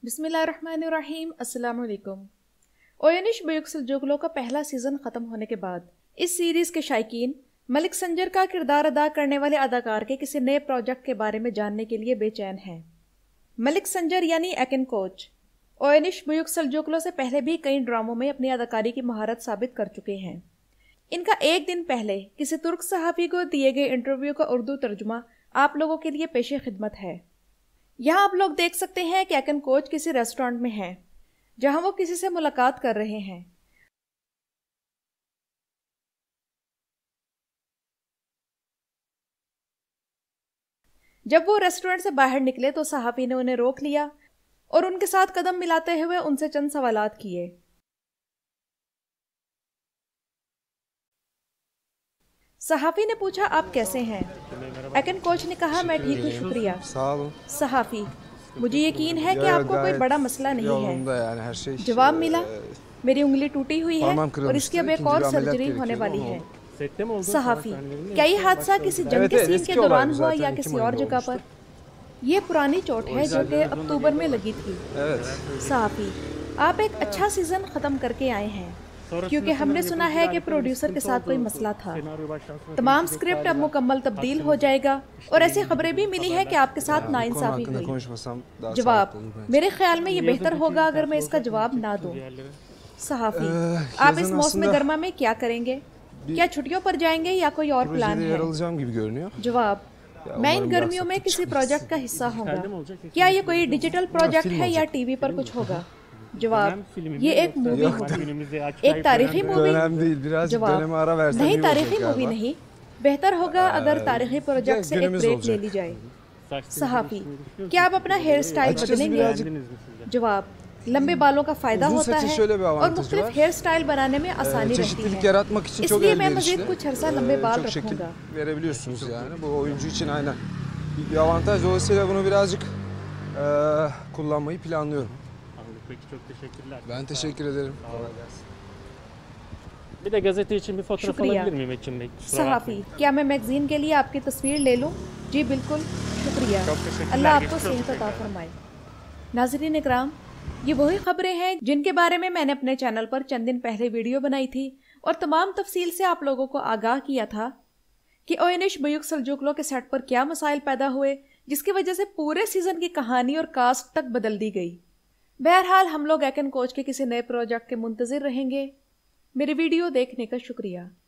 बिस्मिल्लाहिर्रहमानिर्रहीम। अस्सलाम वालेकुम। ओयनिश बुयुक सल्जोगलो का पहला सीजन खत्म होने के बाद इस सीरीज के शायकीन मलिक संजर का किरदार अदा करने वाले अदाकार के किसी नए प्रोजेक्ट के बारे में जानने के लिए बेचैन हैं। मलिक संजर यानी एकिन कोच ओयनिश बुयुक सल्जोगलो से पहले भी कई ड्रामों में अपनी अदाकारी की महारत साबित कर चुके हैं। इनका एक दिन पहले किसी तुर्क सहाफ़ी को दिए गए इंटरव्यू का उर्दू तर्जुमा आप लोगों के लिए पेशे खिदमत है। यहाँ आप लोग देख सकते हैं कि एकिन कोच किसी रेस्टोरेंट में हैं, जहां वो किसी से मुलाकात कर रहे हैं। जब वो रेस्टोरेंट से बाहर निकले तो सहाफ़ी ने उन्हें रोक लिया और उनके साथ कदम मिलाते हुए उनसे चंद सवालात किए। सहाफ़ी ने पूछा, आप कैसे हैं? एकिन कोच ने कहा, मैं ठीक हूँ, शुक्रिया। सहाफ़ी, मुझे यकीन है कि आपको कोई बड़ा मसला नहीं है। जवाब मिला, मेरी उंगली टूटी हुई है और इसकी अब एक और सर्जरी होने वाली है। सहाफ़ी, क्या ये हादसा किसी जंग के सीन के दौरान हुआ या किसी और जगह पर? यह पुरानी चोट है जो कि अक्टूबर में लगी थी। सहाफ़ी, आप एक अच्छा सीजन खत्म करके आए हैं, क्योंकि हमने सुना है कि प्रोड्यूसर के साथ कोई मसला था। तमाम स्क्रिप्ट अब मुकम्मल तब्दील हो जाएगा और ऐसी खबरें भी मिली है कि आपके साथ नाइंसाफी हुई। जवाब, मेरे ख्याल में ये बेहतर होगा अगर मैं इसका जवाब ना दूं। सहाफ़ी, आप इस मौसम गर्मा में क्या करेंगे? क्या छुट्टियों पर जाएंगे या कोई और प्लान है? जवाब, मैं इन गर्मियों में किसी प्रोजेक्ट का हिस्सा होगा। क्या ये कोई डिजिटल प्रोजेक्ट है या टीवी पर कुछ होगा? जवाब, ये एक मूवी होगी। एक तारीखी मूवी? जवाब, नहीं, तारीखी मूवी नहीं। बेहतर होगा अगर तारीखी प्रोजेक्ट से एक ब्रेक ले ली जाए। सहाफ़ी, क्या आप अपना हेयर स्टाइल बदलेंगे? जवाब, लंबे बालों का फायदा होता है और मुख्तलिफ हेयर स्टाइल बनाने में आसानी रहती है, इसलिए मैं मजीद कुछ अर्सा लंबे बाल रखूंगा। Peki, çok teşekkürler. Ben teşekkür ederim. Bir de gazete için bir fotoğraf alabilir miyim Ekim Bey? सहाफ़ी, क्या मैं मैगजीन के लिए आपकी तस्वीर ले लूं? जी बिल्कुल, शुक्रिया। अल्लाह आपको सेहत अता फरमाए। नाज़रीन इकराम, ये वही खबरें हैं जिनके बारे में मैंने अपने चैनल पर चंद दिन पहले वीडियो बनाई थी और तमाम तफसील से आप लोगों को आगाह किया था कि ओयनिश बुयुक सल्जोगलो के सेट पर क्या मसाइल पैदा हुए, जिसकी वजह से पूरे सीजन की कहानी और कास्ट तक बदल दी गई। बहरहाल, हम लोग एकिन कोच के किसी नए प्रोजेक्ट के मुंतज़िर रहेंगे। मेरी वीडियो देखने का शुक्रिया।